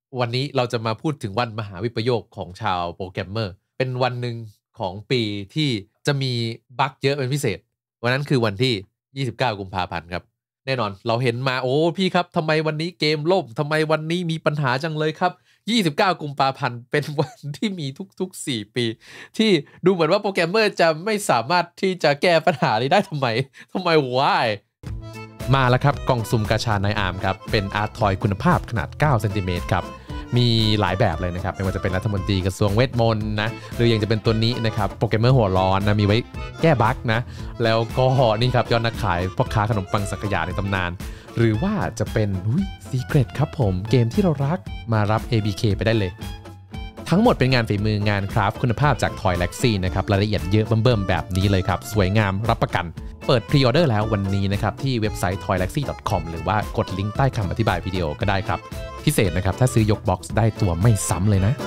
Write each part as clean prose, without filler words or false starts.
วันนี้เราจะมาพูดถึงวันมหาวิปโยคของชาวโปรแกรมเมอร์เป็นวันหนึ่งของปีที่จะมีบั๊กเยอะเป็นพิเศษวันนั้นคือวันที่29กุมภาพันธ์ครับแน่นอนเราเห็นมาโอ้พี่ครับทำไมวันนี้เกมล่มทำไมวันนี้มีปัญหาจังเลยครับ29กุมภาพันธ์เป็นวันที่มีทุกๆ4ปีที่ดูเหมือนว่าโปรแกรมเมอร์จะไม่สามารถที่จะแก้ปัญหานี้ได้ทำไมวายมาแล้วครับกล่องสุ่มกาชาในอาร์มครับเป็นอาร์ตทอยคุณภาพขนาด9เซนติเมตรครับมีหลายแบบเลยนะครับไม่ว่าจะเป็นรัฐมนตรีกระทรวงเวทมนต์นะหรือยังจะเป็นตัวนี้นะครับโปรแกรมเมอร์หัวร้อนนะมีไว้แก้บั๊กนะแล้วก็นี่ครับยอดนักขายพ่อค้าขนมปังสังขยาในตำนานหรือว่าจะเป็นซีเครตครับผมเกมที่เรารักมารับ ABK ไปได้เลยทั้งหมดเป็นงานฝีมืองานคราฟคุณภาพจาก Toy Galaxy นะครับรายละเอียดเยอะเบิ่มๆแบบนี้เลยครับสวยงามรับประกันเปิดพรีออเดอร์แล้ววันนี้นะครับที่เว็บไซต์ toygalaxy.com หรือว่ากดลิงก์ใต้คำอธิบายวิดีโอก็ได้ครับพิเศษนะครับถ้าซื้อยกบ็อกซ์ได้ตัวไม่ซ้ำเลยนะ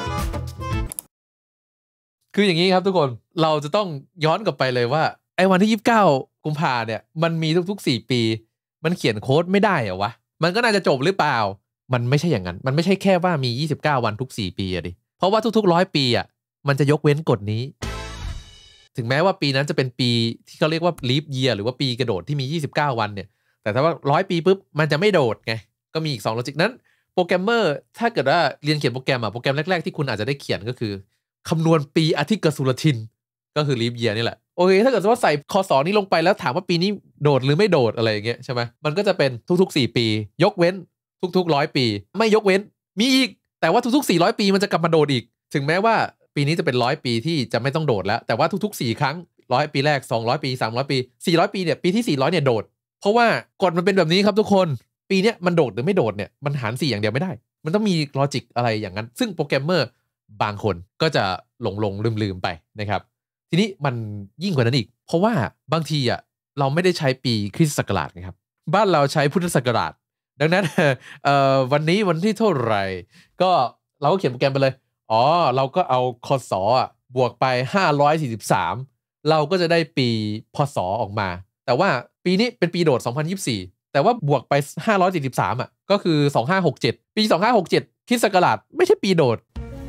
คืออย่างนี้ครับทุกคนเราจะต้องย้อนกลับไปเลยว่าไอ้วันที่29กุมภาเนี่ยมันมีทุกๆ4ปีมันเขียนโค้ดไม่ได้เหรอวะมันก็น่าจะจบหรือเปล่ามันไม่ใช่อย่างนั้นมันไม่ใช่แค่ว่ามี29วันทุก4ปีอะดิเพราะว่าทุกๆ100ปีอ่ะมันจะยกเว้นกฎนี้ถึงแม้ว่าปีนั้นจะเป็นปีที่เขาเรียกว่า leap year หรือว่าปีกระโดดที่มี29วันเนี่ยแต่ถ้าว่า100ปีปุ๊บมันจะไม่โดดไงก็มีอีก2ลอจิกนั้นโปรแกรมเมอร์ถ้าเกิดว่าเรียนเขียนโปรแกรมโปรแกรมแรกๆที่คุณอาจจะได้เขียนก็คือคำนวณปีอาทิตย์กสุรทินก็คือ leap year นี่แหละโอเคถ้าเกิดว่าใส่คศนี้ลงไปแล้วถามว่าปีนี้โดดหรือไม่โดดอะไรอย่างเงี้ยใช่ไหมมันก็จะเป็นทุกๆ4ปียกเว้นทุกๆ100ปีไม่ยกเว้นมีอีกแต่ว่าทุกๆ400ปีมันจะกลับมาโดดอีกถึงแม้ว่าปีนี้จะเป็น100ปีที่จะไม่ต้องโดดแล้วแต่ว่าทุกๆ4ครั้ง100ปีแรก200ปี300ปี400ปีเนี่ยปีที่400เนี่ยโดดเพราะว่ากฎมันเป็นแบบนี้ครับทุกคนปีเนี้ยมันโดดหรือไม่โดดเนี่ยมันหาร4อย่างเดียวไม่ได้มันต้องมีลอจิกอะไรอย่างนั้นซึ่งโปรแกรมเมอร์บางคนก็จะหลงลืมไปนะครับทีนี้มันยิ่งกว่านั้นอีกเพราะว่าบางทีเราไม่ได้ใช้ปีคริสต์ศักราชนะครับบ้านเราใช้พุทธศักราชดังนั้นวันนี้วันที่เท่าไหร่ก็เราก็เขียนโปรแกรมไปเลยอ๋อเราก็เอาคศบวกไป543เราก็จะได้ปีพศออกมาแต่ว่าปีนี้เป็นปีโดด2024แต่ว่าบวกไป543ก็คือ2567ปี2567คริสต์ศักราชไม่ใช่ปีโดด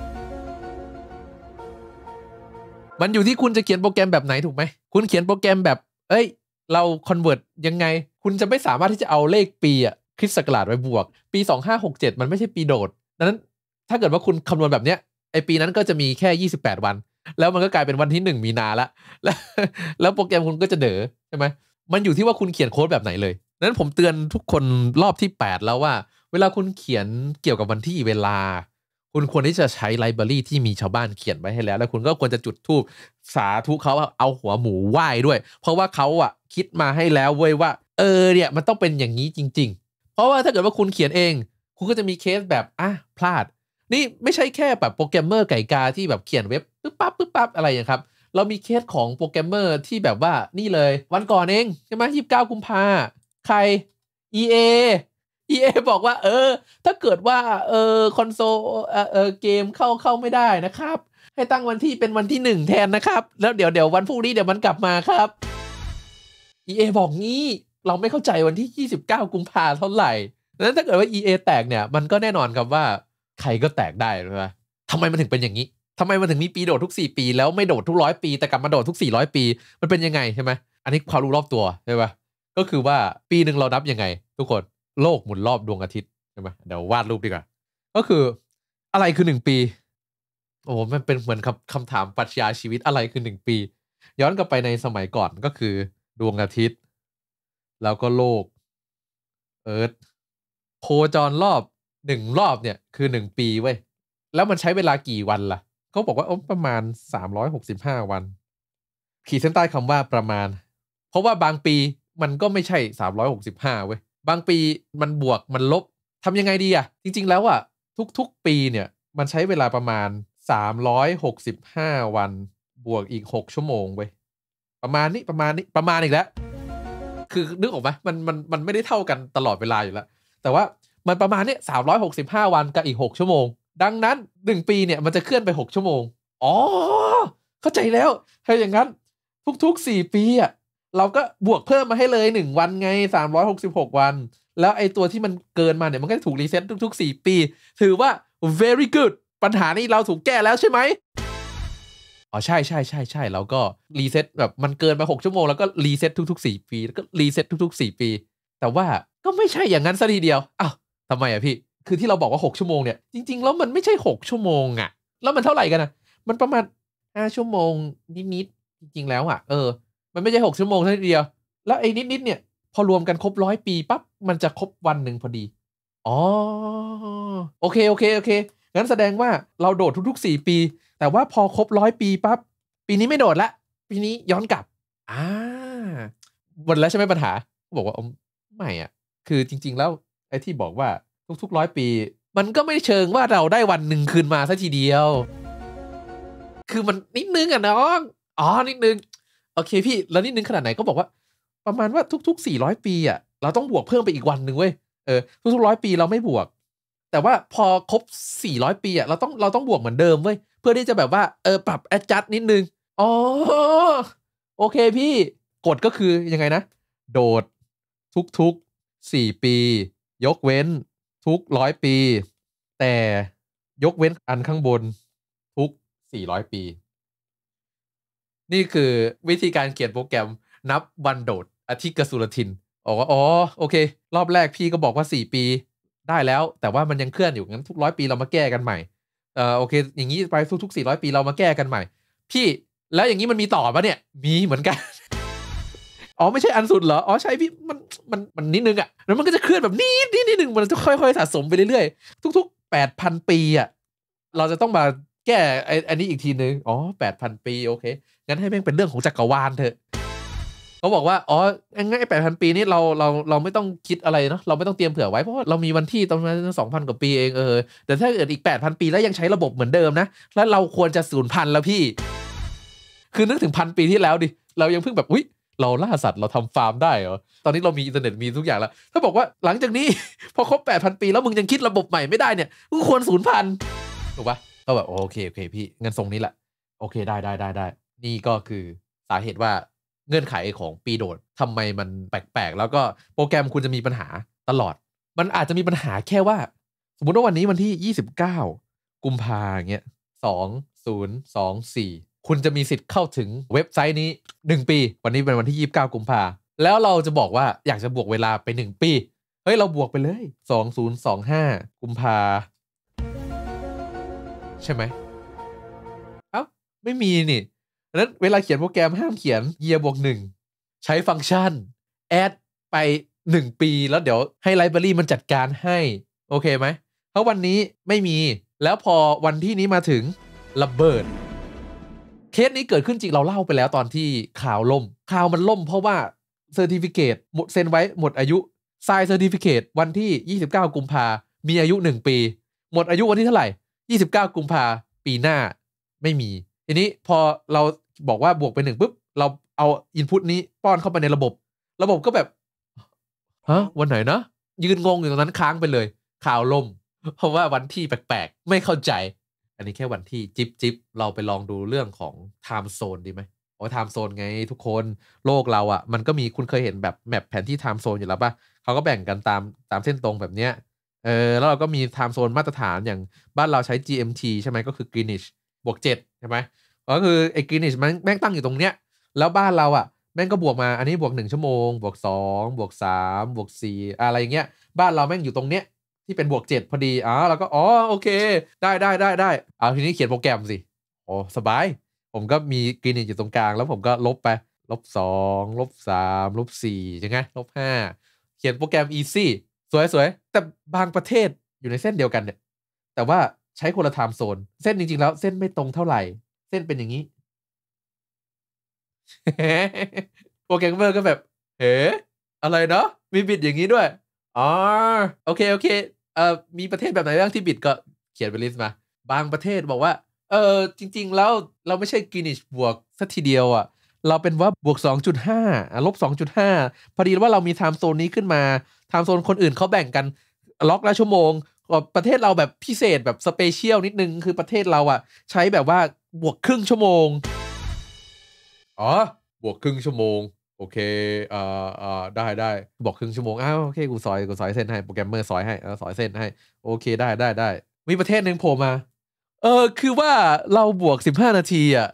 มันอยู่ที่คุณจะเขียนโปรแกรมแบบไหนถูกไหมคุณเขียนโปรแกรมแบบเราคอนเวิร์ตยังไงคุณจะไม่สามารถที่จะเอาเลขปีคริสต์ศักราชไปบวกปี2567มันไม่ใช่ปีโดดดังนั้นถ้าเกิดว่าคุณคำนวณแบบเนี้ยไอปีนั้นก็จะมีแค่28วันแล้วมันก็กลายเป็นวันที่1มีนาแล้วโปรแกรมคุณก็จะเด๋อใช่ไหมมันอยู่ที่ว่าคุณเขียนโค้ดแบบไหนเลยดังนั้นผมเตือนทุกคนรอบที่8แล้วว่าเวลาคุณเขียนเกี่ยวกับวันที่เวลาคุณควรที่จะใช้ไลบรารีที่มีชาวบ้านเขียนไว้ให้แล้วคุณก็ควรจะจุดธูปสาธุเขาเอาหัวหมูไหว้ด้วยเพราะว่าเขาคิดมาให้แล้วเว้ยว่าเนี่ยมันต้องเป็นอย่างนี้จริงๆเพราะว่าถ้าเกิดว่าคุณเขียนเองคุณก็จะมีเคสแบบพลาดนี่ไม่ใช่แค่แบบโปรแกรมเมอร์ไก่กาที่แบบเขียนเว็บปึ๊บปั๊บอะไรอย่างครับเรามีเคสของโปรแกรมเมอร์ที่แบบว่านี่เลยวันก่อนเองใช่ไหม29กุมภาใคร EA บอกว่าถ้าเกิดว่าคอนโซลเกมเข้าไม่ได้นะครับให้ตั้งวันที่เป็นวันที่1แทนนะครับแล้วเดี๋ยววันพรุ่งนี้เดี๋ยวมันกลับมาครับ EA บอกงี้เราไม่เข้าใจวันที่29กุมภาเท่าไหร่ดังนั้นถ้าเกิดว่า EA แตกเนี่ยมันก็แน่นอนครับว่าใครก็แตกได้ใช่ไหมทำไมมันถึงเป็นอย่างนี้ทำไมมันถึงมีปีโดดทุก4ปีแล้วไม่โดดทุก100ปีแต่กลับมาโดดทุก400ปีมันเป็นยังไงใช่ไหมอันนี้ความรู้รอบตัวใช่ปะก็คือว่าปีหนึ่งเรานับยังไงทุกคนโลกหมุนรอบดวงอาทิตย์ใช่ไหมเดี๋ยววาดรูปดีกว่าก็คืออะไรคือ1ปีโอ้มันเป็นเหมือนคำถามปรัชญาชีวิตอะไรคือ1ปีย้อนกลับไปในสมัยก่อนก็คือดวงอาทิตย์แล้วก็โลกเอิร์ธโคจรรอบ1รอบเนี่ยคือ1ปีเว้ยแล้วมันใช้เวลากี่วันล่ะเขาบอกว่าประมาณ365วันขีดเส้นใต้คำว่าประมาณเพราะว่าบางปีมันก็ไม่ใช่365เว้ยบางปีมันบวกมันลบทำยังไงดีจริงๆแล้วทุกๆปีเนี่ยมันใช้เวลาประมาณ365วันบวกอีก6ชั่วโมงเว้ยประมาณนี้ประมาณอีกแล้วคือนึกออกไหมมันไม่ได้เท่ากันตลอดเวลาอยู่แล้วแต่ว่ามันประมาณนี้365วันกับอีก6ชั่วโมงดังนั้น1ปีเนี่ยมันจะเคลื่อนไป6ชั่วโมงอ๋อเข้าใจแล้วถ้าอย่างนั้นทุกๆ4ปีเราก็บวกเพิ่มมาให้เลย1วันไง366วันแล้วไอ้ตัวที่มันเกินมาเนี่ยมันก็จะถูกรีเซ็ตทุกๆ4ปีถือว่า very good ปัญหานี้เราถูกแก้แล้วใช่ไหมอ๋อใช่ใช่ใช่ใช่แล้วก็รีเซ็ตแบบมันเกินไป6 ชั่วโมงแล้วก็รีเซ็ตทุกๆ4 ปีแล้วก็รีเซ็ตทุกๆ4 ปีแต่ว่าก็ไม่ใช่อย่างนั้นซะทีเดียวอ้าวทำไมอะพี่คือที่เราบอกว่า6 ชั่วโมงเนี่ยจริงๆแล้วมันไม่ใช่6 ชั่วโมงอะแล้วมันเท่าไหร่กันนะมันประมาณ5 ชั่วโมงนิดๆจริงๆแล้วอะมันไม่ใช่6 ชั่วโมงซะทีเดียวแล้วไอ้นิดๆเนี่ยพอรวมกันครบ100 ปีปั๊บมันจะครบวันหนึ่งพอดีอ๋อโอเคโอเคโอเคงั้นแสดงว่าเราโดดทุกๆ4 ปีแต่ว่าพอครบ100 ปีปั๊บปีนี้ไม่โดดละปีนี้ย้อนกลับอาหมดแล้วใช่ไหมปัญหาเขาบอกว่าไม่อะคือจริงๆแล้วไอ้ที่บอกว่าทุกๆ100 ปีมันก็ไม่เชิงว่าเราได้วันหนึ่งคืนมาซะทีเดียวคือมันนิดหนึ่งอะน้องอ๋อนิดหนึ่งโอเคพี่แล้วนิดหนึ่งขนาดไหนก็บอกว่าประมาณว่าทุกๆ400 ปีอะเราต้องบวกเพิ่มไปอีกวันหนึ่งเว้ยทุกๆ100 ปีเราไม่บวกแต่ว่าพอครบ400 ปีอะเราต้องบวกเหมือนเดิมเว้ยเพื่อที่จะแบบว่าปรับ adjust นิดหนึ่งอ๋อโอเคพี่กฎก็คือยังไงนะโดดทุกๆ4 ปียกเว้นทุก100 ปีแต่ยกเว้นอันข้างบนทุก400 ปีนี่คือวิธีการเขียนโปรแกรมนับวันโดดอธิกสุรทินอ๋อโอเครอบแรกพี่ก็บอกว่า4 ปีได้แล้วแต่ว่ามันยังเคลื่อนอยู่งั้นทุก100 ปีเรามาแก้กันใหม่โอเคอย่างงี้ไปทุกๆ400 ปีเรามาแก้กันใหม่พี่แล้วอย่างงี้มันมีต่อเปล่าเนี่ยมีเหมือนกันอ๋อไม่ใช่อันสุดเหรออ๋อใช่พี่มันนิดหนึ่งอะแล้วมันก็จะเคลื่อนแบบนิดหนึ่งมันจะค่อยๆสะสมไปเรื่อยๆทุกๆ8,000 ปีอะเราจะต้องมาแก้อันนี้อีกทีหนึ่งอ๋อ8,000 ปีโอเคงั้นให้แม่งเป็นเรื่องของจักรวาลเถอะเขาบอกว่าอ๋องั้นไอ้8,000 ปีนี้เราไม่ต้องคิดอะไรเนาะเราไม่ต้องเตรียมเผื่อไว้เพราะว่าเรามีวันที่ตรงนั้น2,000 กว่าปีเองแต่ถ้าเกิดอีก8,000 ปีแล้วยังใช้ระบบเหมือนเดิมนะแล้วเราควรจะสูญพันธุ์แล้วพี่คือนึกถึง1,000 ปีที่แล้วดิเรายังเพิ่งแบบอุ๊ยเราล่าสัตว์เราทำฟาร์มได้เหรอตอนนี้เรามีอินเทอร์เน็ตมีทุกอย่างแล้วถ้าบอกว่าหลังจากนี้พอครบ8,000 ปีแล้วมึงยังคิดระบบใหม่ไม่ได้เนี่ยมึงควรสูญพันธุ์ถูกปะก็แบบโอเคพี่งั้นทรงนี้แหละโอเคได้นี่ก็คือสาเหตุว่าเงื่อนไขของปีโดดทำไมมันแปลกๆแล้วก็โปรแกรมคุณจะมีปัญหาตลอดมันอาจจะมีปัญหาแค่ว่าสมมุติว่าวันนี้วันที่29กุมภาอย่างเงี้ย2024คุณจะมีสิทธิ์เข้าถึงเว็บไซต์นี้1 ปีวันนี้เป็นวันที่29กุมภาแล้วเราจะบอกว่าอยากจะบวกเวลาไป1 ปีเฮ้ยเราบวกไปเลย2025กุมภาใช่ไหมอ้าวไม่มีนี่ดังนั้นเวลาเขียนโปรแกรมห้ามเขียน year บวก1ใช้ฟังก์ชัน add ไป1 ปีแล้วเดี๋ยวให้ไลบรารีมันจัดการให้โอเคไหมเพราะวันนี้ไม่มีแล้วพอวันที่นี้มาถึงระเบิดเคสนี้เกิดขึ้นจริงเราเล่าไปแล้วตอนที่ข่าวล่มข่าวมันล่มเพราะว่าเซอร์ติฟิเคตหมดเซ็นไว้หมดอายุไซน์เซอร์ติฟิเคตวันที่29กุมภามีอายุ1 ปีหมดอายุวันที่เท่าไหร่29กุมภาปีหน้าไม่มีทีนี้พอเราบอกว่าบวกไป1ปุ๊บเราเอาอินพุตนี้ป้อนเข้าไปในระบบก็แบบฮะวันไหนนะยืนงงอยู่ตรงนั้นค้างไปเลยข่าวล่มเพราะว่าวันที่แปลกๆไม่เข้าใจอันนี้แค่วันที่จิ๊บเราไปลองดูเรื่องของไทม์โซนดีไหมอ๋อไทม์โซนไงทุกคนโลกเราอะมันก็มีคุณเคยเห็นแบบแมปแผนที่ไทม์โซนอยู่แล้วป่ะเขาก็แบ่งกันตามเส้นตรงแบบเนี้ยแล้วเราก็มีไทม์โซนมาตรฐานอย่างบ้านเราใช้ GMT ใช่ไหมก็คือ Greenwich บวก7ใช่ไหมก็คือไอ้ Greenwich มันแม่งตั้งอยู่ตรงเนี้ยแล้วบ้านเราอะแม่งก็บวกมาอันนี้บวก1 ชั่วโมงบวก2บวก3บวก4อะไรอย่างเงี้ยบ้านเราแม่งอยู่ตรงเนี้ยที่เป็นบวก7พอดีเราก็อ๋อโอเคได้เอาทีนี้เขียนโปรแกรมสิอ๋อสบายผมก็มี Greenwich อยู่ตรงกลางแล้วผมก็ลบไป-2-3-4ใช่ไหม-5เขียนโปรแกรม easy สวยๆแต่บางประเทศอยู่ในเส้นเดียวกันเนี่ยแต่ว่าใช้คนละไทม์โซนเส้นจริงๆแล้วเส้นไม่ตรงเท่าไรเส้นเป็นอย่างงี้โปรแกรมเมอร์ก็แบบเอ๋อะไรเนาะมีบิดอย่างงี้ด้วยอ๋อโอเคมีประเทศแบบไหนบ้างที่บิดก็เขียนเป็นลิสต์มาบางประเทศบอกว่าจริงๆแล้วเราไม่ใช่ Greenwich บวกเสียทีเดียวอะเราเป็นว่าบวก2.5ลบ2.5พอดีว่าเรามีไทม์โซนนี้ขึ้นมาไทม์โซนคนอื่นเขาแบ่งกันล็อกละชั่วโมงประเทศเราแบบพิเศษแบบ special นิดหนึ่งคือประเทศเราอะใช้แบบว่าบวกครึ่งชั่วโมงอ๋อบวกครึ่งชั่วโมงโอเคได้บวกครึ่งชั่วโมงอ้าวโอเคกูซอยเส้นให้โปรแกรมเมอร์ซอยให้สอยเส้นให้โอเคได้มีประเทศหนึ่งโผล่มาคือว่าเราบวก15นาทีอ่ะ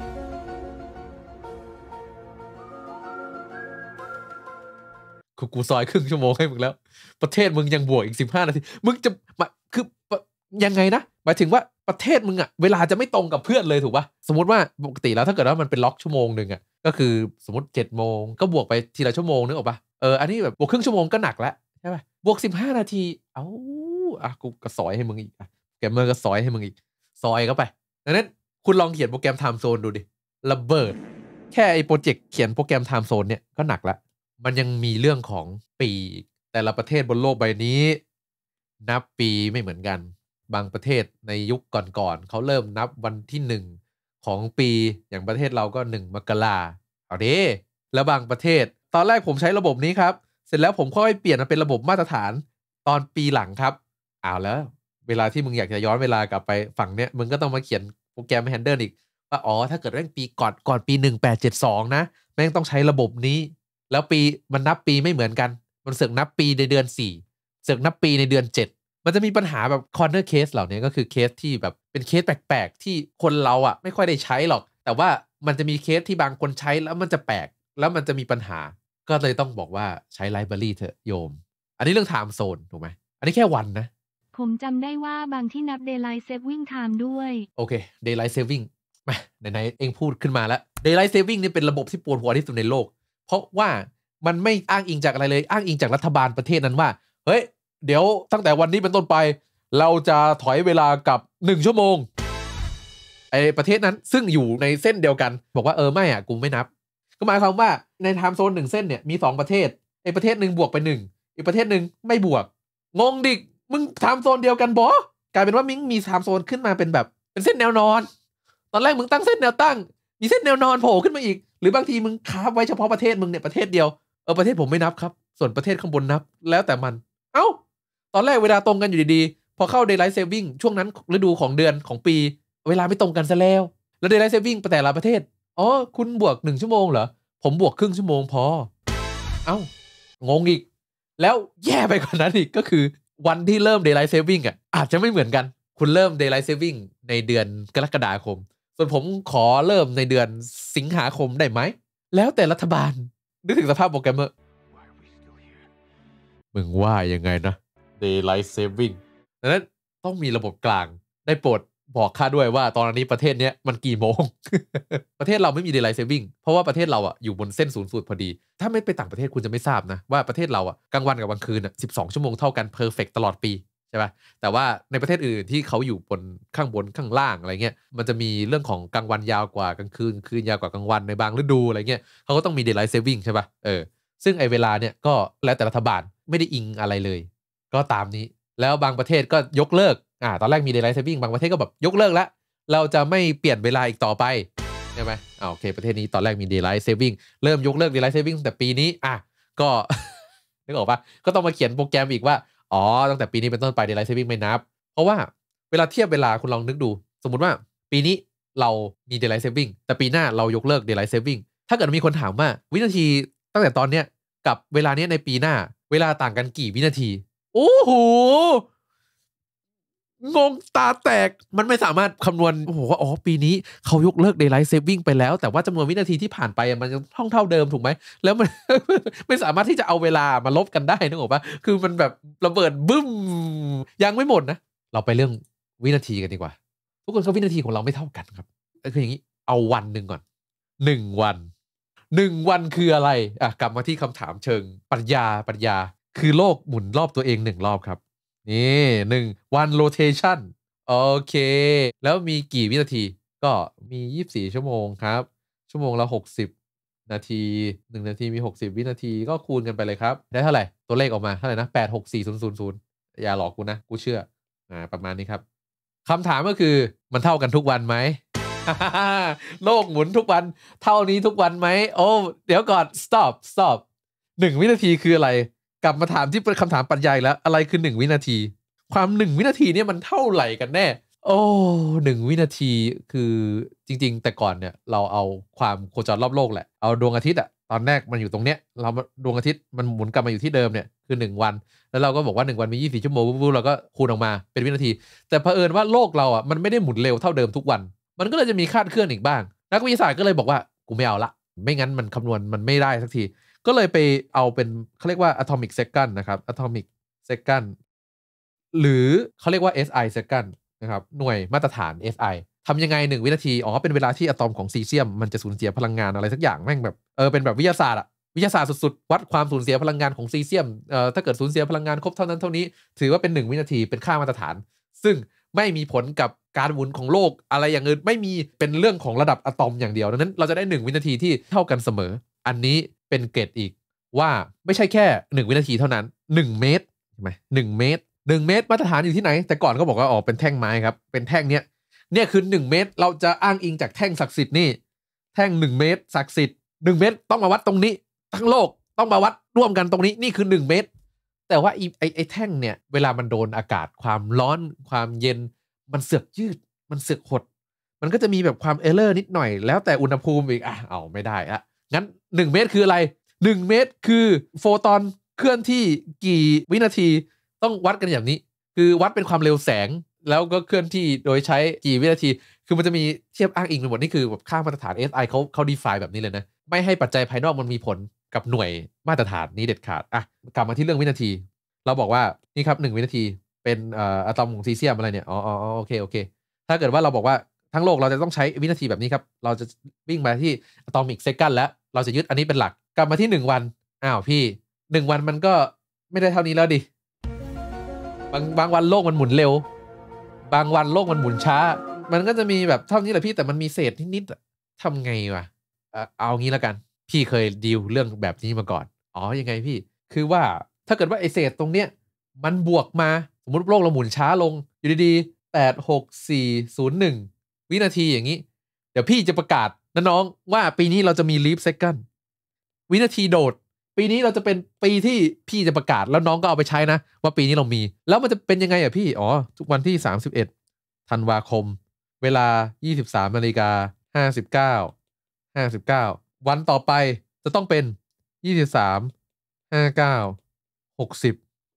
กูซอยครึ่งชั่วโมงให้มึงแล้วประเทศมึงยังบวกอีก15นาทีมึงจะมาคือยังไงนะหมายถึงว่าประเทศมึงอะเวลาจะไม่ตรงกับเพื่อนเลยถูกปะสมมติว่าปกติแล้วถ้าเกิดว่ามันเป็นล็อกชั่วโมงนึงอะก็คือสมมติ7 โมงก็บวกไปทีละชั่วโมงนึกออกปะอันนี้แบบบวกครึ่งชั่วโมงก็หนักแล้วใช่ปะบวก15นาทีกูก็ซอยให้มึงอีกแกมเมอร์ก็ซอยให้มึงอีกซอยเข้าไปดังนั้นคุณลองเขียนโปรแกรมไทม์โซนดูดิระเบิดแค่ไอ้โปรเจกต์เขียนโปรแกรมไทม์โซนเนี่ยก็หนักละมันยังมีเรื่องของปีแต่ละประเทศบนโลกใบนี้นับปีไม่เหมือนกันบางประเทศในยุคก่อนๆเขาเริ่มนับวันที่1ของปีอย่างประเทศเราก็1มกราเอาดิแล้วบางประเทศตอนแรกผมใช้ระบบนี้ครับเสร็จแล้วผมค่อยเปลี่ยนมาเป็นระบบมาตรฐานตอนปีหลังครับเอาแล้วเวลาที่มึงอยากจะย้อนเวลากลับไปฝั่งเนี้ยมึงก็ต้องมาเขียนโปรแกรมแฮนเดิลอีกว่าถ้าเกิดแม่งปีก่อนปี1872นะแม่งต้องใช้ระบบนี้แล้วปีมันนับปีไม่เหมือนกันมันเสือกนับปีในเดือน4เสือกนับปีในเดือน7มันจะมีปัญหาแบบคอร์เนอร์เคสเหล่านี้ก็คือเคสที่แบบเป็นเคสแปลกๆที่คนเราอ่ะไม่ค่อยได้ใช้หรอกแต่ว่ามันจะมีเคสที่บางคนใช้แล้วมันจะแปลกแล้วมันจะมีปัญหาก็เลยต้องบอกว่าใช้ไลบรารีเถอะโยมอันนี้เรื่องไทม์โซนถูกไหมอันนี้แค่วันนะผมจำได้ว่าบางที่นับ Daylight Saving Time ด้วยโอเค Daylight Saving มาไหนๆเองพูดขึ้นมาแล้ว Daylight Saving นี่เป็นระบบที่ปวดหัวที่สุดในโลกเพราะว่ามันไม่อ้างอิงจากอะไรเลยอ้างอิงจากรัฐบาลประเทศนั้นว่าเฮ้ยเดี๋ยวตั้งแต่วันนี้เป็นต้นไปเราจะถอยเวลากับ1ชั่วโมงไอประเทศนั้นซึ่งอยู่ในเส้นเดียวกันบอกว่าไม่อ่ะกูไม่นับก็หมายความว่าในไทม์โซน1เส้นเนี่ยมี2ประเทศไอประเทศหนึ่งบวกไป1อีกประเทศหนึ่งไม่บวกงงดิมึงไทม์โซนเดียวกันบอกลายเป็นว่ามิงมีไทม์โซนขึ้นมาเป็นแบบเป็นเส้นแนวนอนตอนแรกมึงตั้งเส้นแนวตั้งมีเส้นแนวนอนโผล่ขึ้นมาอีกหรือบางทีมึงคาบไว้เฉพาะประเทศมึงเนี่ยประเทศเดียวประเทศผมไม่นับครับส่วนประเทศข้างบนนับแล้วแต่มันตอนแรกเวลาตรงกันอยู่ดีๆพอเข้า Daylight Saving ช่วงนั้นฤดูของเดือนของปีเวลาไม่ตรงกันซะแล้วDaylight Saving แต่ละประเทศคุณบวก1ชั่วโมงเหรอผมบวกครึ่งชั่วโมงพองงอีกแล้วแย่ไปกว่านั้นอีกก็คือวันที่เริ่ม Daylight Saving อาจจะไม่เหมือนกันคุณเริ่ม Daylight Saving ในเดือนกรกฎาคมส่วนผมขอเริ่มในเดือนสิงหาคมได้ไหมแล้วแต่รัฐบาลนึกถึงสภาพโปรแกรมเมอร์มึงว่ายังไงนะDaylight Saving ดังนั้นต้องมีระบบกลางได้โปรดบอกข้าด้วยว่าตอนนี้ประเทศเนี้ยมันกี่โมง ประเทศเราไม่มี Daylight Saving เพราะว่าประเทศเราอยู่บนเส้นศูนย์สูตรพอดีถ้าไม่ไปต่างประเทศคุณจะไม่ทราบนะว่าประเทศเรากลางวันกับกลางคืน12ชั่วโมงเท่ากันเพอร์เฟกต์ตลอดปีใช่ป่ะแต่ว่าในประเทศอื่นที่เขาอยู่บนข้างล่างอะไรเงี้ยมันจะมีเรื่องของกลางวันยาวกว่ากลางคืนยาวกว่ากลางวันในบางฤดูอะไรเงี้ยเขาก็ต้องมี Daylight Saving ใช่ป่ะซึ่งไอเวลาเนี่ยก็แล้วแต่รัฐบาลไม่ได้อิงอะไรเลยก็ตามนี้แล้วบางประเทศก็ยกเลิกตอนแรกมี Daylight Saving บางประเทศก็แบบยกเลิกแล้วเราจะไม่เปลี่ยนเวลาอีกต่อไปใช่ไหมโอเคประเทศนี้ตอนแรกมี Daylight Saving เริ่มยกเลิก Daylight Saving แต่ปีนี้ก็ นึกออกปะก็ต้องมาเขียนโปรแกรมอีกว่าตั้งแต่ปีนี้เป็นต้นไป Daylight Saving ไม่นับเพราะว่าเวลาเทียบเวลาคุณลองนึกดูสมมุติว่าปีนี้เรามี Daylight Saving แต่ปีหน้าเรายกเลิก Daylight Saving ถ้าเกิดมีคนถามว่าวินาทีตั้งแต่ตอนเนี้ยกับเวลาเนี้ยในปีหน้าเวลาต่างกันกี่วินาทีโอ้โหงงตาแตกมันไม่สามารถคำนวณว่าปีนี้เขายกเลิก Daylight Saving ไปแล้วแต่ว่าจำนวนวินาทีที่ผ่านไปมันยังเท่าเดิมถูกไหมแล้วมัน ไม่สามารถที่จะเอาเวลามาลบกันได้นึกออกปะคือมันแบบระเบิดบึ้มยังไม่หมดนะเราไปเรื่องวินาทีกันดีกว่าทุกคนครับวินาทีของเราไม่เท่ากันครับคืออย่างนี้เอาวันหนึ่งก่อน1 วันคืออะไรกลับมาที่คำถามเชิงปรัชญาคือโลกหมุนรอบตัวเอง1 รอบครับนี่1 rotation โอเคแล้วมีกี่วินาทีก็มี24ชั่วโมงครับชั่วโมงละ60นาที1นาทีมี60วินาทีก็คูณกันไปเลยครับได้เท่าไหร่ตัวเลขออกมาเท่าไหร่นะ864000อย่าหลอกกูนะกูเชื่อประมาณนี้ครับคำถามก็คือมันเท่ากันทุกวันไหม โลกหมุนทุกวันเท่านี้ทุกวันไหมเดี๋ยวก่อน stop 1 วินาทีคืออะไรกลับมาถามที่เป็นคำถามปรัชญาแล้วอะไรคือ1 วินาทีความ1 วินาทีเนี่ยมันเท่าไหร่กันแน่1 วินาทีคือจริงๆแต่ก่อนเนี่ยเราเอาความโคจรรอบโลกแหละเอาดวงอาทิตย์ตอนแรกมันอยู่ตรงเนี้ยเราดวงอาทิตย์มันหมุนกลับมาอยู่ที่เดิมเนี่ยคือ1วันแล้วเราก็บอกว่า1วันมี24ชั่วโมงปุ๊บเราก็คูณออกมาเป็นวินาทีแต่เผอิญว่าโลกเราอ่ะมันไม่ได้หมุนเร็วเท่าเดิมทุกวันมันก็เลยจะมีคลาดเคลื่อนอีกบ้างนักวิทยาศาสตร์ก็เลยบอกว่ากูไม่เอาละไม่งั้นมันคำนวณมันไม่ได้สักทีก็เลยไปเอาเป็นเขาเรียกว่า atomic second นะครับ atomic second หรือเขาเรียกว่า SI second นะครับหน่วยมาตรฐาน SI ทำยังไง1วินาทีเป็นเวลาที่อะตอมของซีเซียมมันจะสูญเสียพลังงานอะไรสักอย่างแม่งแบบเป็นแบบวิทยาศาสตร์อะวิทยาศาสตร์สุดๆวัดความสูญเสียพลังงานของซีเซียมถ้าเกิดสูญเสียพลังงานครบเท่านั้นเท่านี้ถือว่าเป็น1วินาทีเป็นค่ามาตรฐานซึ่งไม่มีผลกับการหมุนของโลกอะไรอย่างอื่นไม่มีเป็นเรื่องของระดับอะตอมอย่างเดียวดังนั้นเราจะได้1วินาทีที่เท่ากันเสมออันนี้เป็นเกรดอีกว่าไม่ใช่แค่1วินาทีเท่านั้น1เมตรใช่ไหม1เมตร1เมตรมาตรฐานอยู่ที่ไหนแต่ก่อนก็บอกว่าเป็นแท่งไม้ครับเป็นแท่งเนี้ยเนี่ยคือ1เมตรเราจะอ้างอิงจากแท่งศักดิ์สิทธิ์นี่แท่ง1เมตรศักดิ์สิทธิ์1เมตรต้องมาวัดตรงนี้ทั้งโลกต้องมาวัดร่วมกันตรงนี้นี่คือ1เมตรแต่ว่าไอ้แท่งเนี่ยเวลามันโดนอากาศความร้อนความเย็นมันเสือกยืดมันเสือกหดมันก็จะมีแบบความเอเลอร์นิดหน่อยแล้วแต่อุณหภูมิอีกเอาไม่ได้อะงั้น1เมตรคืออะไร1เมตรคือโฟตอนเคลื่อนที่กี่วินาทีต้องวัดกันอย่างนี้คือวัดเป็นความเร็วแสงแล้วก็เคลื่อนที่โดยใช้กี่วินาทีคือมันจะมีเทียบอ้างอิงไปหมดนี่คือแบบค่ามาตรฐาน SI เขา define แบบนี้เลยนะไม่ให้ปัจจัยภายนอกมันมีผลกับหน่วยมาตรฐานนี้เด็ดขาดกลับมาที่เรื่องวินาทีเราบอกว่านี่ครับ1วินาทีเป็นอะตอมของซีเซียมอะไรเนี่ยโอเคถ้าเกิดว่าเราบอกว่าทั้งโลกเราจะต้องใช้วินาทีแบบนี้ครับเราจะวิ่งมาที่อะตอมิกเซคันด์แล้วเราจะยึดอันนี้เป็นหลักกลับมาที่1วันพี่1วันมันก็ไม่ได้เท่านี้แล้วดิบางวันโลกมันหมุนเร็วบางวันโลกมันหมุนช้ามันก็จะมีแบบเท่านี้แหละพี่แต่มันมีเศษนิดๆทำไงวะเอางี้แล้วกันพี่เคยดีลเรื่องแบบนี้มาก่อนยังไงพี่คือว่าถ้าเกิดว่าไอเศษตรงเนี้ยมันบวกมาสมมติโลกเราหมุนช้าลงอยู่ดีๆ86401วินาทีอย่างนี้เดี๋ยวพี่จะประกาศนะน้องว่าปีนี้เราจะมี leap second วินาทีโดดปีนี้เราจะเป็นปีที่พี่จะประกาศแล้วน้องก็เอาไปใช้นะว่าปีนี้เรามีแล้วมันจะเป็นยังไงพี่ทุกวันที่31ธันวาคมเวลา 23:59วันต่อไปจะต้องเป็น23 59 60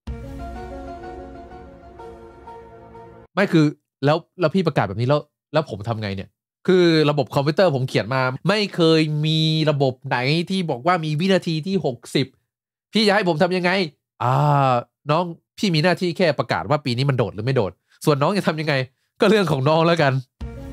ไม่คือแล้วพี่ประกาศแบบนี้แล้วผมทำไงเนี่ยคือระบบคอมพิวเตอร์ผมเขียนมาไม่เคยมีระบบไหนที่บอกว่ามีวินาทีที่60พี่จะให้ผมทำยังไงน้องพี่มีหน้าที่แค่ประกาศว่าปีนี้มันโดดหรือไม่โดดส่วนน้องจะทำยังไงก็เรื่องของน้องแล้วกัน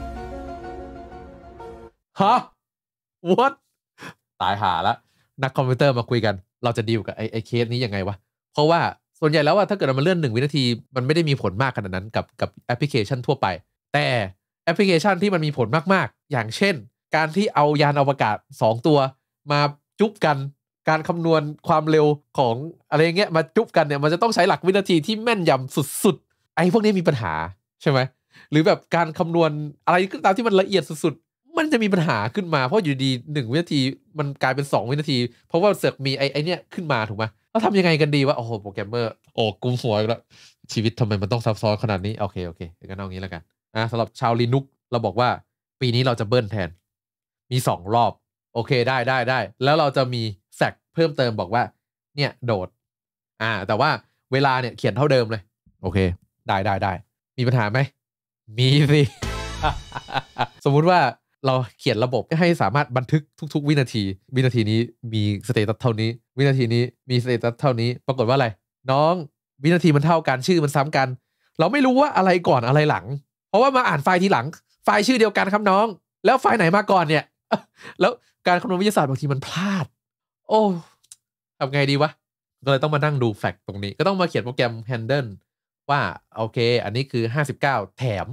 ฮะ what ตายหาละนักคอมพิวเตอร์มาคุยกันเราจะดีลกับไอ้เคสนี้ยังไงวะเพราะว่าส่วนใหญ่แล้วถ้าเกิดมันเลื่อน1วินาทีมันไม่ได้มีผลมากขนาดนั้นกับแอปพลิเคชันทั่วไปแต่แอปพลิเคชันที่มันมีผลมากๆอย่างเช่นการที่เอายานอวกาศ2ตัวมาจุ๊บกันการคำนวณความเร็วของอะไรเงี้ยมาจุ๊บกันเนี่ยมันจะต้องใช้หลักวินาทีที่แม่นยำสุดๆไอ้พวกนี้มีปัญหาใช่ไหมหรือแบบการคำนวณอะไรก็ตามที่มันละเอียดสุดๆมันจะมีปัญหาขึ้นมาเพราะอยู่ดี1วินาทีมันกลายเป็น2วินาทีเพราะว่าเสือกมีไอ้เนี่ยขึ้นมาถูกไหมแล้วทำยังไงกันดีวะโปรแกรมเมอร์กุมหัวอีกแล้วชีวิตทำไมมันต้องซับซ้อนขนาดนี้โอเคงั้นเอางี้แล้วกันสำหรับชาวลินุกเราบอกว่าปีนี้เราจะเบิ้ลแทนมี2รอบโอเคได้แล้วเราจะมีแฟกเพิ่มเติมบอกว่าเนี่ยโดดแต่ว่าเวลาเนี่ยเขียนเท่าเดิมเลยโอเคได้มีปัญหาไหมมีสิ สมมุติว่าเราเขียนระบบให้สามารถบันทึกทุกๆวินาทีนี้มีสเตตัสเท่านี้วินาทีนี้มีสเตตัสเท่านี้ปรากฏว่าอะไรน้องวินาทีมันเท่ากันชื่อมันซ้ำกันเราไม่รู้ว่าอะไรก่อนอะไรหลังเพราะว่ามาอ่านไฟล์ทีหลังไฟล์ชื่อเดียวกันครับน้องแล้วไฟล์ไหนมาก่อนเนี่ย แล้วการคำนวณวิทยาศาสตร์บางทีมันพลาดโอ้ทำไงดีวะก็เลยต้องมานั่งดูแฟกต์ตรงนี้ก็ต้องมาเขียนโปรแกรม handle ว่าโอเคอันนี้คือ59แถม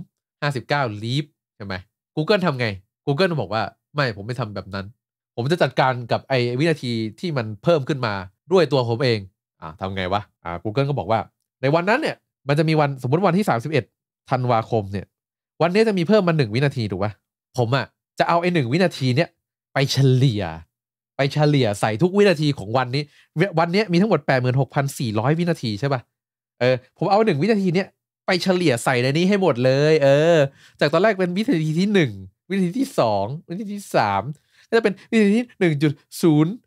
59 leap ใช่ไหม Google ทำไง Google บอกว่าไม่ผมไม่ทำแบบนั้นผมจะจัดการกับไอ้วินาทีที่มันเพิ่มขึ้นมาด้วยตัวผมเองทำไงวะGoogle ก็บอกว่าในวันนั้นเนี่ยมันจะมีวันสมมติวันที่31ธันวาคมเนี่ยวันนี้จะมีเพิ่มมา1วินาทีถูกปะผมจะเอาไอ้1วินาทีเนี่ยไปเฉลี่ยใส่ทุกวินาทีของวันนี้มีทั้งหมด 86,400 วินาทีใช่ปะผมเอา1วินาทีเนี่ยไปเฉลี่ยใส่ในนี้ให้หมดเลยจากตอนแรกเป็นวินาทีที่1วินาทีที่2วินาทีที่3ก็จะเป็นวินาทีที่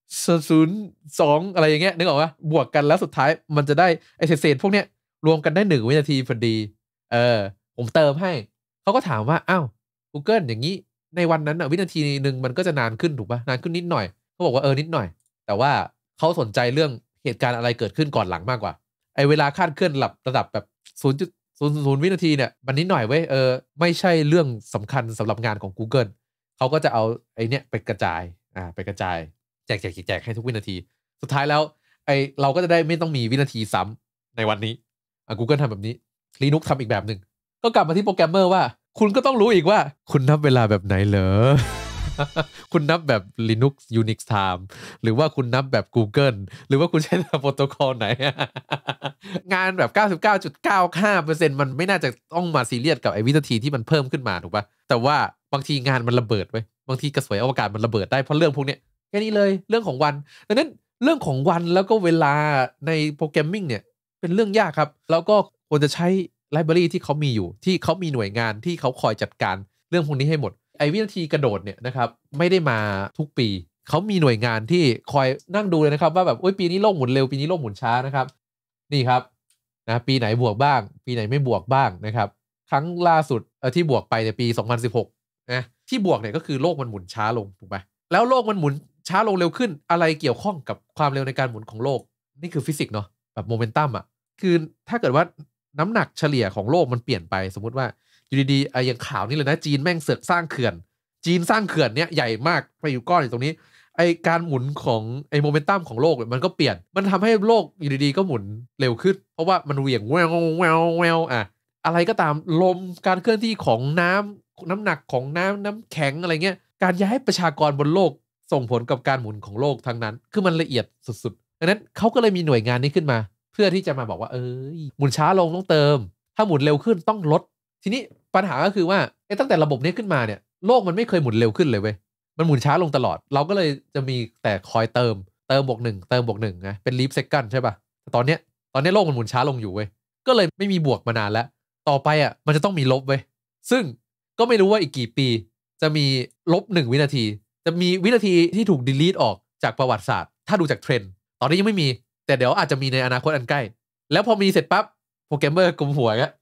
0.02อะไรอย่างเงี้ยนึกออกปะบวกกันแล้วสุดท้ายมันจะได้ไอ้เศษพวกเนี้ยรวมกันได้1วินาทีพอดีผมเติมให้เขาก็ถามว่าอ้าว Google อย่างนี้ในวันนั้นวินาทีนึงมันก็จะนานขึ้นถูกปะนานขึ้นนิดหน่อยเขาบอกว่านิดหน่อยแต่ว่าเขาสนใจเรื่องเหตุการณ์อะไรเกิดขึ้นก่อนหลังมากกว่าไอ้เวลาคาดเคลื่อนระดับแบบ 0.00 วินาทีเนี่ยมันนิดหน่อยเว้ยไม่ใช่เรื่องสำคัญสำหรับงานของ Google เขาก็จะเอาไอ้เนี่ยไปกระจายแจกให้ทุกวินาทีสุดท้ายแล้วเราก็จะได้ไม่ต้องมีวินาทีซ้ำในวันนี้Google ทำแบบนี้ Linux ทำอีกแบบหนึ่งก็กลับมาที่โปรแกรมเมอร์ว่าคุณก็ต้องรู้อีกว่าคุณนับเวลาแบบไหนเหรอ คุณนับแบบ Linux Unix Time หรือว่าคุณนับแบบ Google หรือว่าคุณใช้โปรโตคอลไหน งานแบบ 99.95% มันไม่น่าจะต้องมาซีเรียสกับไอ้วินาทีที่มันเพิ่มขึ้นมาถูกปะแต่ว่าบางทีงานมันระเบิดไว้บางทีกระสวยอวกาศมันระเบิดได้เพราะเรื่องพวกเนี้ยแค่นี้เลยเรื่องของวันดังนั้นเรื่องของวันแล้วก็เวลาในโปรแกรมมิ่งเนี่ยเป็นเรื่องยากครับแล้วก็ควรจะใช้ไลบรารีที่เขามีอยู่ที่เขามีหน่วยงานที่เขาคอยจัดการเรื่องพวกนี้ให้หมดไอ้วินาทีกระโดดเนี่ยนะครับไม่ได้มาทุกปีเขามีหน่วยงานที่คอยนั่งดูเลยนะครับว่าแบบปีนี้โลกหมุนเร็วปีนี้โลกหมุนช้านะครับนี่ครับนะปีไหนบวกบ้างปีไหนไม่บวกบ้างนะครับครั้งล่าสุดที่บวกไปในปี2016นะที่บวกเนี่ยก็คือโลกมันหมุนช้าลงถูกไหมแล้วโลกมันหมุนช้าลงเร็วขึ้นอะไรเกี่ยวข้องกับความเร็วในการหมุนของโลกนี่คือฟิสิกส์เนาะแบบโมเมนตัมคือถ้าเกิดว่าน้ำหนักเฉลี่ยของโลกมันเปลี่ยนไปสมมุติว่าอยู่ดีๆอย่างข่าวนี้เลยนะจีนแม่งเสือกสร้างเขื่อนจีนสร้างเขื่อนเนี้ยใหญ่มากไปอยู่ก้อนอยู่ตรงนี้การหมุนของโมเมนตัมของโลกมันก็เปลี่ยนมันทำให้โลกอยู่ดีๆก็หมุนเร็วขึ้นเพราะว่ามันเหวี่ยงแววอะไรก็ตามลมการเคลื่อนที่ของน้ำหนักของน้ำแข็งอะไรเงี้ยการย้ายประชากรบนโลกส่งผลกับการหมุนของโลกทั้งนั้นคือมันละเอียดสุดๆดังนั้นเขาก็เลยมีหน่วยงานนี้ขึ้นมาเพื่อที่จะมาบอกว่าหมุนช้าลงต้องเติมถ้าหมุนเร็วขึ้นต้องลดทีนี้ปัญหาก็คือว่าตั้งแต่ระบบนี้ขึ้นมาเนี่ยโลกมันไม่เคยหมุนเร็วขึ้นเลยเว้ยมันหมุนช้าลงตลอดเราก็เลยจะมีแต่คอยเติมบวก1เติมบวก1นะเป็นลีฟเซคันด์ใช่ป่ะตอนเนี้ยโลกมันหมุนช้าลงอยู่เว้ยก็เลยไม่มีบวกมานานแล้วต่อไปมันจะต้องมีลบเว้ยซึ่งก็ไม่รู้ว่าอีกกี่ปีจะมีลบ1วินาทีจะมีวินาทีที่ถูก delete ออกจากประวัติศาสตร์ถ้าดูจากเทรนด์ตอนนี้ยังไม่มีแต่เดี๋ยวอาจจะมีในอนาคตอันใกล้แล้วพอมีเสร็จปั๊บโปรแกรมเมอร์กุมหัวก็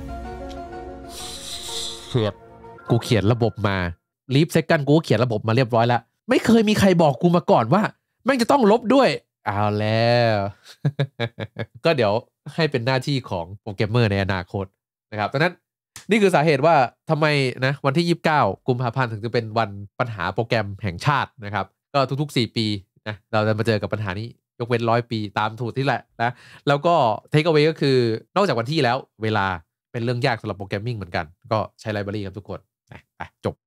กูเขียนระบบมาลีฟเซคันด์กูเขียนระบบมาเรียบร้อยแล้วไม่เคยมีใครบอกกูมาก่อนว่าแม่งจะต้องลบด้วยเอาแล้ว ก็เดี๋ยวให้เป็นหน้าที่ของโปรแกรมเมอร์ในอนาคตนะครับดังนั้นนี่คือสาเหตุว่าทำไมนะวันที่29กุมภาพันธ์ถึงจะเป็นวันปัญหาโปรแกรมแห่งชาตินะครับก็ทุกๆ4ปีนะเราจะมาเจอกับปัญหานี้ยกเว้น100 ปีตามถูกที่แหละนะแล้วก็เทคเอาไว้ก็คือนอกจากวันที่แล้วเวลาเป็นเรื่องยากสำหรับโปรแกรมมิ่งเหมือนกันก็ใช้ไลบรารีครับทุกคนไปจบ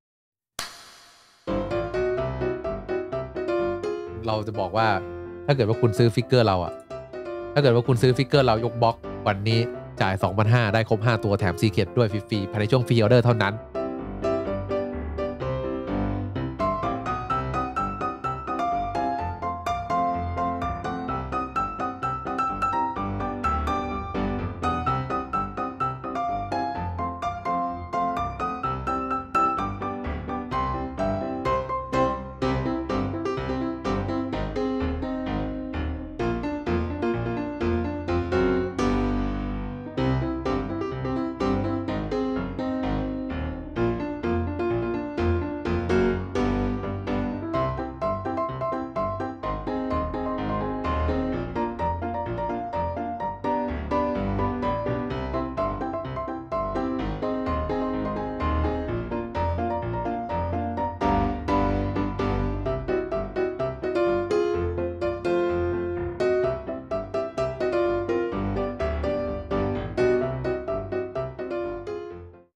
เราจะบอกว่าถ้าเกิดว่าคุณซื้อฟิกเกอร์เราถ้าเกิดว่าคุณซื้อฟิกเกอร์เรายกบล็อกวันนี้จ่าย 2,500 ได้ครบ5ตัวแถมซีเคร็ตด้วยฟรีๆภายในช่วงฟรีออเดอร์เท่านั้น